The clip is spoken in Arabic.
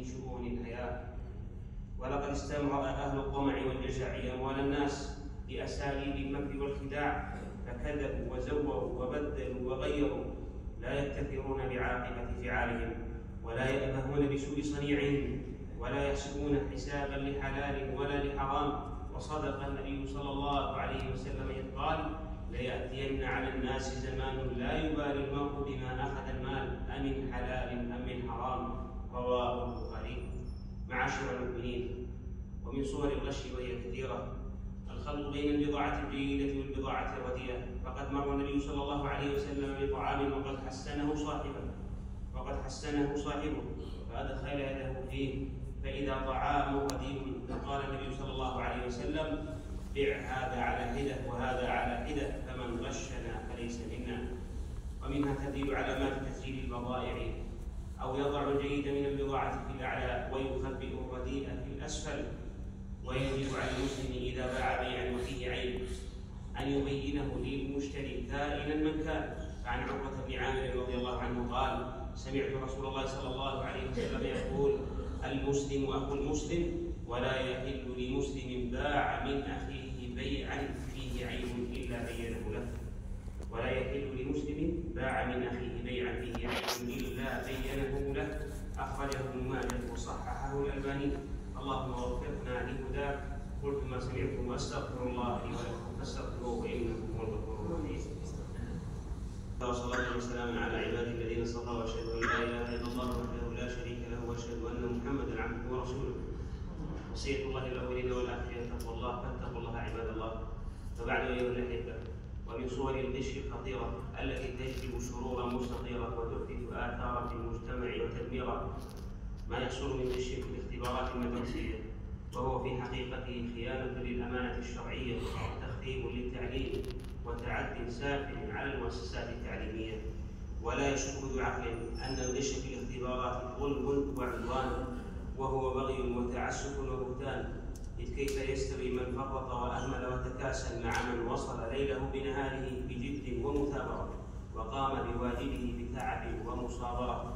شؤون الحياة. ولقد استمر أهل الطمع والجشع أموال الناس بأساليب المكر والخداع، فكذبوا وزوروا وبدلوا وغيروا، لا يكتفرون بعاقبة فعالهم، ولا يأبهون بسوء صنيعهم، ولا يحسبون حسابا لحلال ولا لحرام. وصدق النبي صلى الله عليه وسلم إذ قال: ليأتين على الناس زمان لا يبالي المرء بما أخذ المال أمن حلال أم من حرام. رواه البخاري. معاشر المؤمنين، ومن صور الغش وهي كثيرة الخلط بين البضاعة الجيدة والبضاعة الرديئة. فقد مر النبي صلى الله عليه وسلم بطعام وقد حسنه صاحبه فأدخل يده فيه فإذا طعام قديم، فقال النبي صلى الله عليه وسلم: بع هذا على حدة وهذا على حدة، فمن غشنا فليس منا. ومنها تدل علامات تسجيل البضائع، أو يضع الجيد من البضاعة في الأعلى ويخبئ الرديء في الأسفل. ويجب على المسلم إذا باع بيعا وفيه عيب أن يبينه للمشتري كائنا من كان. فعن عقبة بن عامر رضي الله عنه قال: سمعت رسول الله صلى الله عليه وسلم يقول: المسلم أخو المسلم، ولا يحل لمسلم باع من أخيه بيعا فيه عيب إلا بينه له. ولا يحل لمسلم باع من أخيه بيعا فيه عيب إلا بينه له. أخرجه ابن ماجه وصححه الألباني. اللهم وفقنا لهداك. قلت ما سمعتم وأستغفر الله لي ولكم فاستغفروه إنه هو الغفور الرحيم. والصلاة والسلام على عباده الذين اصطفى، وأشهد أن لا إله إلا الله وحده لا شريك له، وأشهد أن محمدا عبده ورسوله. وصية الله للأولين والآخرين تقوى الله، فاتقوا الله عباد الله. فبعد أيها الأحبة، ومن صور الغش الخطيرة التي تجلب شرورا مستطيرة وتحدث آثارا في المجتمع وتدميرا ما يحصل من غش في الاختبارات المدرسية، وهو في حقيقته خيانة للأمانة الشرعية وتخريب للتعليم وتعد سافل على المؤسسات التعليمية. ولا يشك ذو عقل أن الغش في الاختبارات ظلم وعدوان، وهو بغي وتعسف وبهتان. إذ كيف يستوي من فرط وأهمل وتكاسل مع من وصل ليله بنهاره بجد ومثابرة، وقام بواجبه بتعب ومصابرة،